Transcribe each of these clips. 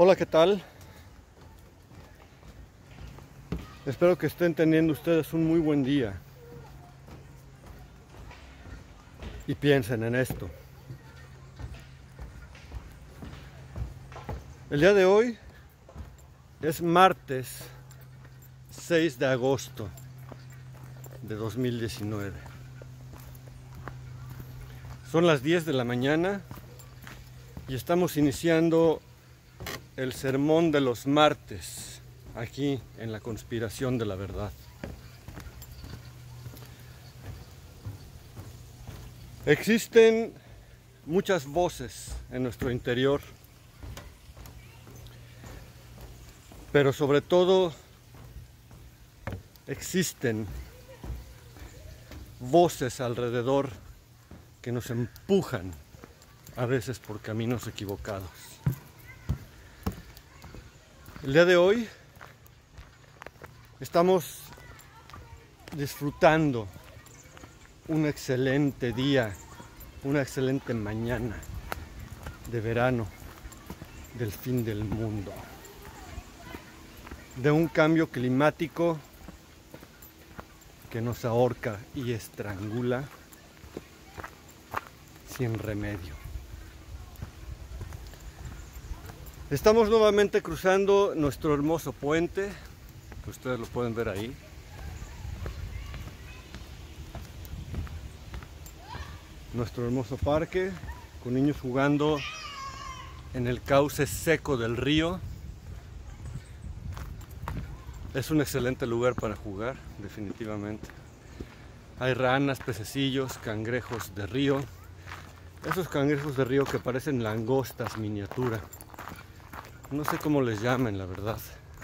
Hola, ¿qué tal? Espero que estén teniendo ustedes un muy buen día. Y piensen en esto. El día de hoy es martes 6 de agosto de 2019. Son las 10 de la mañana y estamos iniciando el sermón de los martes aquí en la Conspiración de la Verdad. Existen muchas voces en nuestro interior, pero sobre todo existen voces alrededor que nos empujan a veces por caminos equivocados. El día de hoy estamos disfrutando un excelente día, una excelente mañana de verano, del fin del mundo, de un cambio climático que nos ahorca y estrangula sin remedio. Estamos nuevamente cruzando nuestro hermoso puente, ustedes lo pueden ver ahí. Nuestro hermoso parque, con niños jugando en el cauce seco del río. Es un excelente lugar para jugar, definitivamente. Hay ranas, pececillos, cangrejos de río. Esos cangrejos de río que parecen langostas miniatura. No sé cómo les llamen, la verdad.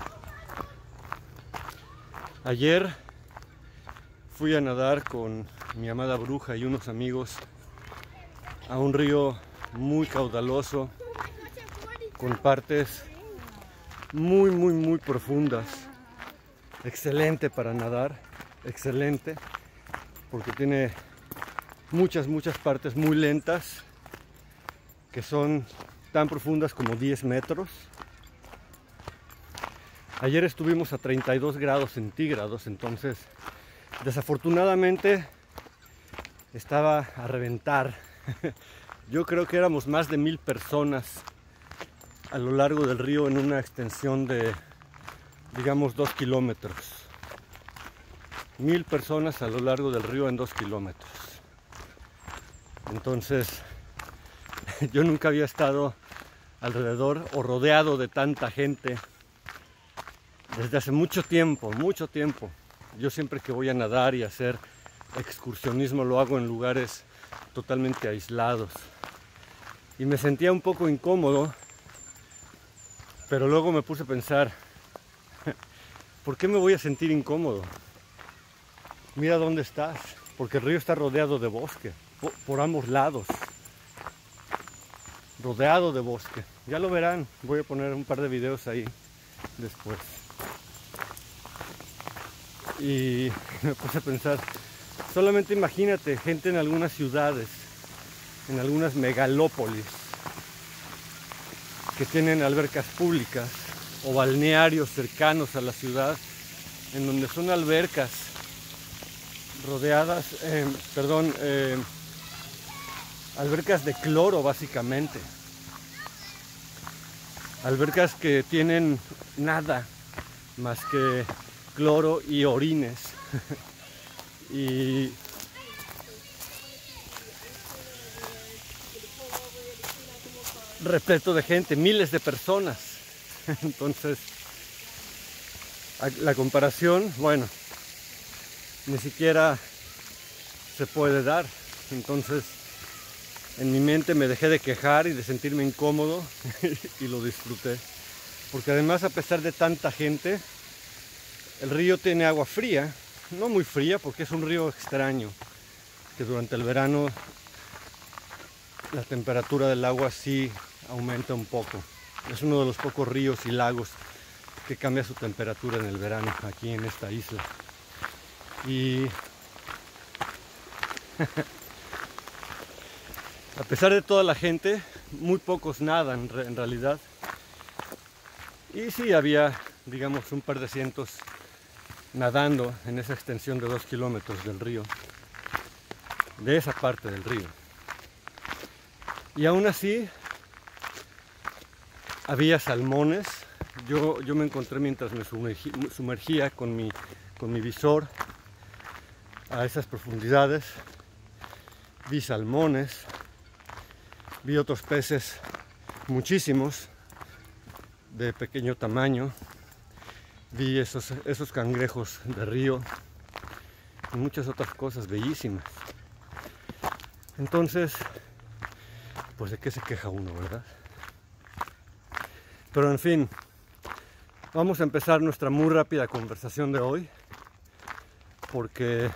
Ayer fui a nadar con mi amada bruja y unos amigos a un río muy caudaloso, con partes muy profundas. Excelente para nadar, excelente, porque tiene muchas partes muy lentas, que son tan profundas como 10 metros. Ayer estuvimos a 32 grados centígrados, entonces desafortunadamente estaba a reventar. Yo creo que éramos más de 1000 personas a lo largo del río en una extensión de, digamos, 2 kilómetros. 1000 personas a lo largo del río en 2 kilómetros. Entonces, yo nunca había estado alrededor o rodeado de tanta gente desde hace mucho tiempo. Yo siempre que voy a nadar y a hacer excursionismo lo hago en lugares totalmente aislados. Y me sentía un poco incómodo, pero luego me puse a pensar, ¿por qué me voy a sentir incómodo? Mira dónde estás, porque el río está rodeado de bosque, por ambos lados. Rodeado de bosque. Ya lo verán, voy a poner un par de videos ahí después. Y me puse a pensar, solamente imagínate gente en algunas ciudades, en algunas megalópolis, que tienen albercas públicas o balnearios cercanos a la ciudad, en donde son albercas rodeadas, albercas de cloro básicamente, albercas que tienen nada más que cloro y orines y repleto de gente, miles de personas. Entonces, la comparación, bueno, ni siquiera se puede dar. Entonces, en mi mente me dejé de quejar y de sentirme incómodo y lo disfruté. Porque además, a pesar de tanta gente, el río tiene agua fría, no muy fría porque es un río extraño, que durante el verano la temperatura del agua sí aumenta un poco. Es uno de los pocos ríos y lagos que cambia su temperatura en el verano aquí en esta isla. Y a pesar de toda la gente, muy pocos nadan en realidad. Y sí, había, digamos, un par de cientos nadando en esa extensión de 2 kilómetros del río, de esa parte del río. Y aún así había salmones. Yo me encontré mientras me sumergía con mi visor a esas profundidades. Vi salmones, vi otros peces, muchísimos, de pequeño tamaño. Vi esos cangrejos de río y muchas otras cosas bellísimas. Entonces, pues de qué se queja uno, ¿verdad? Pero en fin, vamos a empezar nuestra muy rápida conversación de hoy, porque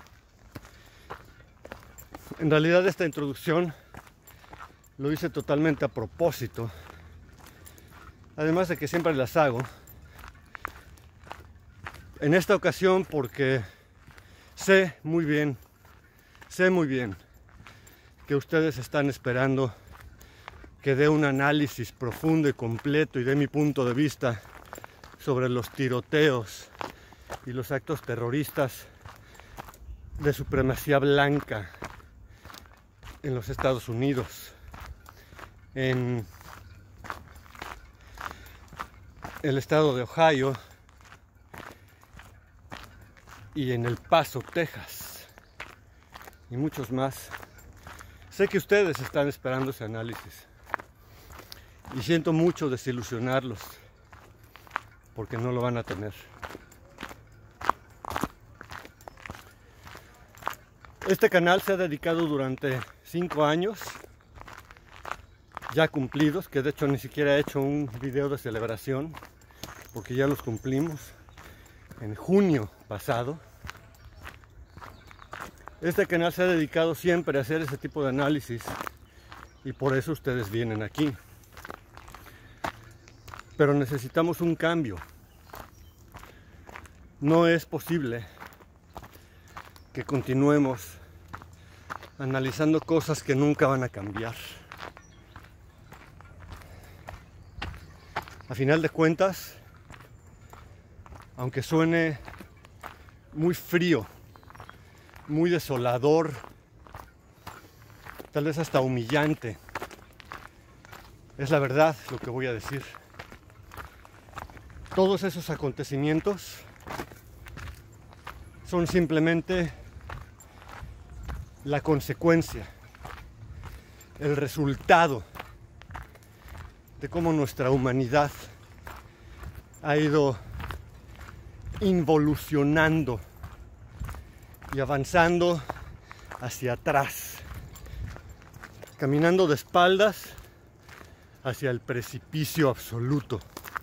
en realidad esta introducción lo hice totalmente a propósito, además de que siempre las hago. En esta ocasión porque sé muy bien que ustedes están esperando que dé un análisis profundo y completo y dé mi punto de vista sobre los tiroteos y los actos terroristas de supremacía blanca en los Estados Unidos, en el estado de Ohio y en El Paso, Texas, y muchos más. Sé que ustedes están esperando ese análisis y siento mucho desilusionarlos porque no lo van a tener. Este canal se ha dedicado durante 5 años ya cumplidos, que de hecho ni siquiera he hecho un video de celebración porque ya los cumplimos en junio pasado. Este canal se ha dedicado siempre a hacer ese tipo de análisis y por eso ustedes vienen aquí. Pero necesitamos un cambio. No es posible que continuemos analizando cosas que nunca van a cambiar. A final de cuentas, aunque suene muy frío, muy desolador, tal vez hasta humillante, es la verdad lo que voy a decir. Todos esos acontecimientos son simplemente la consecuencia, el resultado de cómo nuestra humanidad ha ido involucionando y avanzando hacia atrás, caminando de espaldas hacia el precipicio absoluto.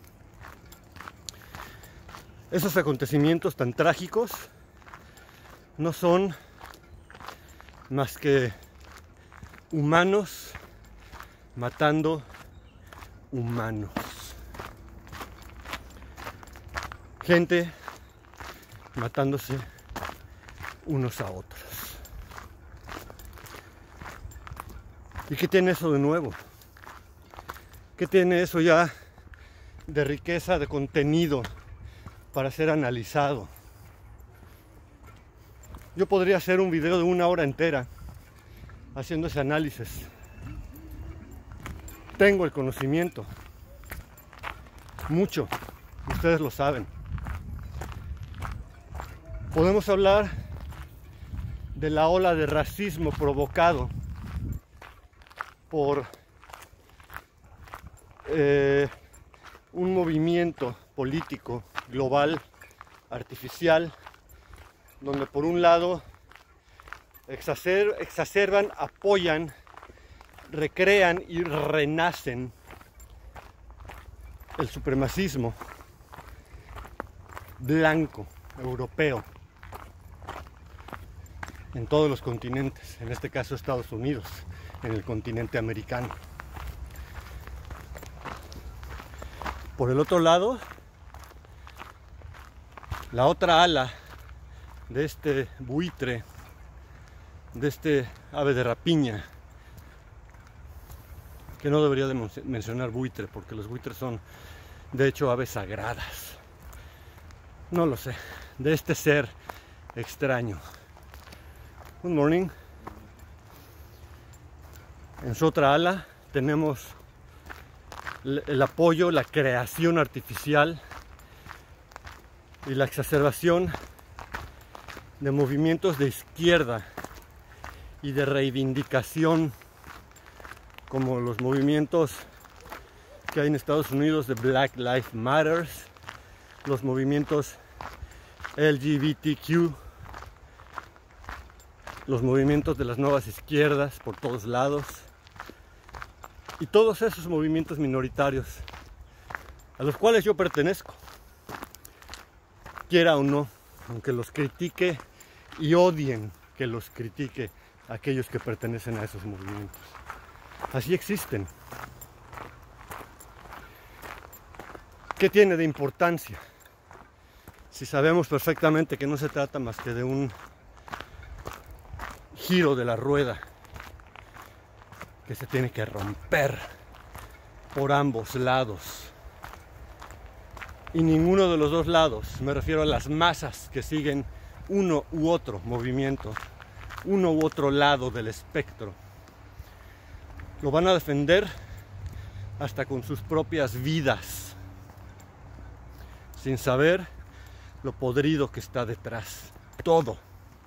Esos acontecimientos tan trágicos no son más que humanos matando humanos. Gente matándose unos a otros. ¿Y qué tiene eso de nuevo? ¿Qué tiene eso ya de riqueza, de contenido para ser analizado? Yo podría hacer un video de 1 hora entera haciendo ese análisis. Tengo el conocimiento, mucho, ustedes lo saben. Podemos hablar de la ola de racismo provocado por un movimiento político global, artificial, donde por un lado exacerban, apoyan, recrean y renacen el supremacismo blanco europeo en todos los continentes, en este caso Estados Unidos, en el continente americano. Por el otro lado, la otra ala de este buitre, de este ave de rapiña, que no debería de mencionar buitre porque los buitres son de hecho aves sagradas, no lo sé, de este ser extraño. Good morning. En su otra ala tenemos el apoyo, la creación artificial y la exacerbación de movimientos de izquierda y de reivindicación, como los movimientos que hay en Estados Unidos de Black Lives Matter, los movimientos LGBTQ, los movimientos de las nuevas izquierdas por todos lados, y todos esos movimientos minoritarios a los cuales yo pertenezco, quiera o no, aunque los critique y odien que los critique aquellos que pertenecen a esos movimientos. Así existen. ¿Qué tiene de importancia? Si sabemos perfectamente que no se trata más que de un giro de la rueda que se tiene que romper por ambos lados. Y ninguno de los dos lados, me refiero a las masas que siguen uno u otro movimiento, uno u otro lado del espectro, lo van a defender hasta con sus propias vidas, sin saber lo podrido que está detrás. Todo.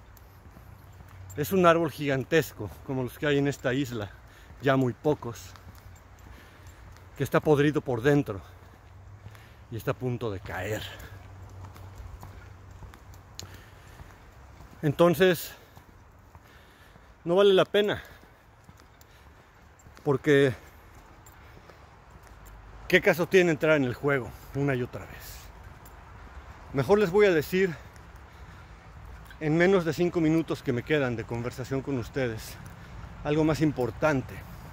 Es un árbol gigantesco, como los que hay en esta isla, ya muy pocos, que está podrido por dentro y está a punto de caer. Entonces, no vale la pena, porque ¿qué caso tiene entrar en el juego una y otra vez? Mejor les voy a decir, en menos de 5 minutos que me quedan de conversación con ustedes, algo más importante,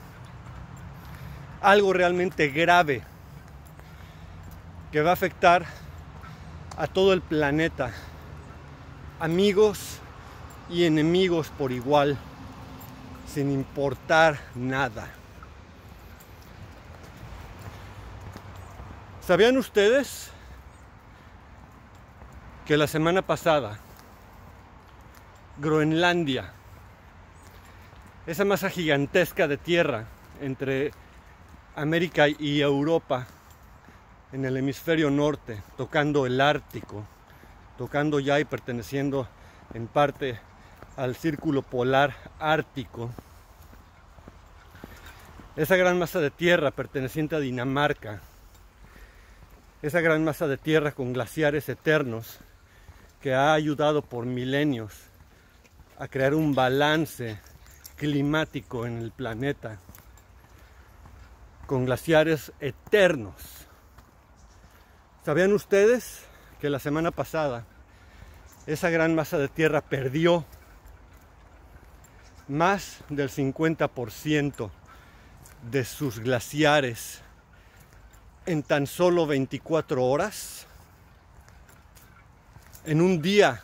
algo realmente grave que va a afectar a todo el planeta, amigos y enemigos por igual, sin importar nada. ¿Sabían ustedes que la semana pasada Groenlandia, esa masa gigantesca de tierra entre América y Europa, en el hemisferio norte, tocando el Ártico, tocando ya y perteneciendo en parte al círculo polar ártico, esa gran masa de tierra perteneciente a Dinamarca, esa gran masa de tierra con glaciares eternos que ha ayudado por milenios a crear un balance climático en el planeta, con glaciares eternos. ¿Sabían ustedes que la semana pasada esa gran masa de tierra perdió más del 50% de sus glaciares en tan solo 24 horas? En un día,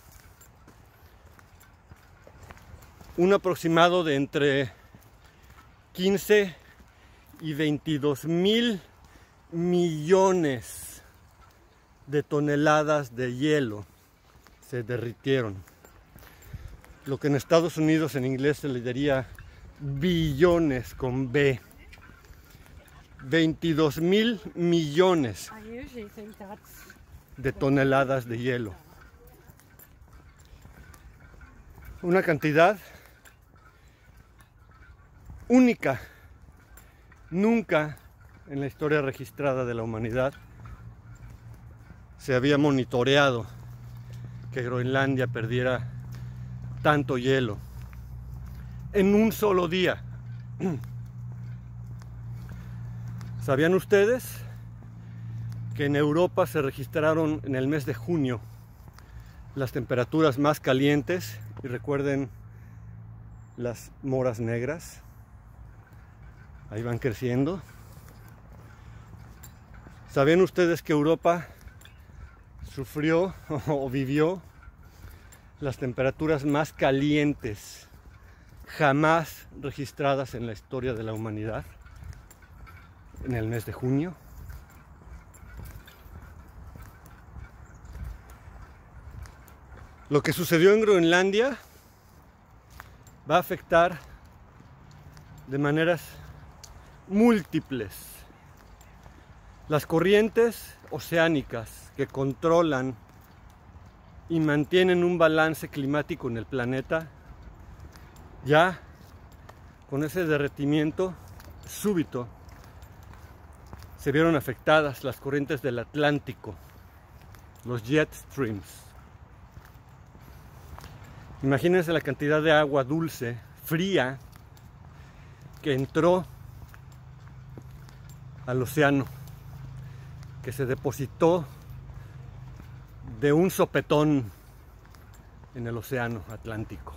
un aproximado de entre 15 y 22 mil millones de toneladas de hielo se derritieron. Lo que en Estados Unidos en inglés se le diría billones con B. 22 mil millones de toneladas de hielo. Una cantidad única. Nunca en la historia registrada de la humanidad se había monitoreado que Groenlandia perdiera tanto hielo en un solo día. ¿Sabían ustedes que en Europa se registraron en el mes de junio las temperaturas más calientes? Y recuerden las moras negras, ahí van creciendo. ¿Sabían ustedes que Europa sufrió o vivió las temperaturas más calientes jamás registradas en la historia de la humanidad en el mes de junio? Lo que sucedió en Groenlandia va a afectar de maneras múltiples las corrientes oceánicas que controlan y mantienen un balance climático en el planeta. Ya con ese derretimiento súbito se vieron afectadas las corrientes del Atlántico, los jet streams. Imagínense la cantidad de agua dulce, fría, que entró al océano, que se depositó de un sopetón en el océano Atlántico.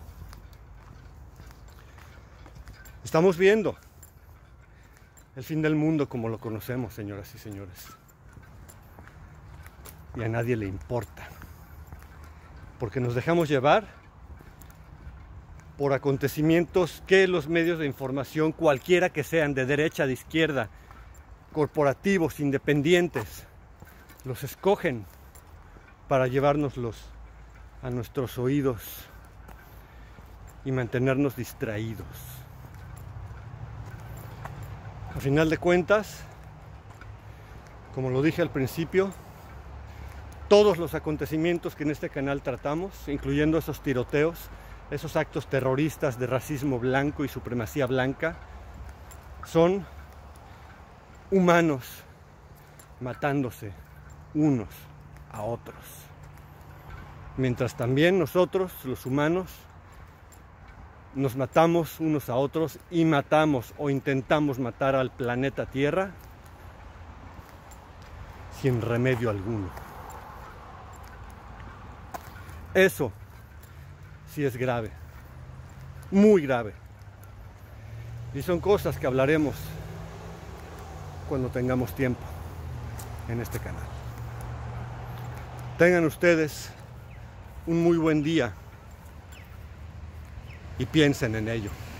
Estamos viendo el fin del mundo como lo conocemos, señoras y señores. Y a nadie le importa, porque nos dejamos llevar por acontecimientos que los medios de información, cualquiera que sean, de derecha, de izquierda, corporativos, independientes, los escogen para llevárnoslos a nuestros oídos y mantenernos distraídos. A final de cuentas, como lo dije al principio, todos los acontecimientos que en este canal tratamos, incluyendo esos tiroteos, esos actos terroristas de racismo blanco y supremacía blanca, son humanos matándose unos a otros. Mientras también nosotros, los humanos, nos matamos unos a otros y matamos o intentamos matar al planeta Tierra sin remedio alguno. Eso sí es grave, muy grave. Y son cosas que hablaremos cuando tengamos tiempo en este canal. Tengan ustedes un muy buen día y piensen en ello.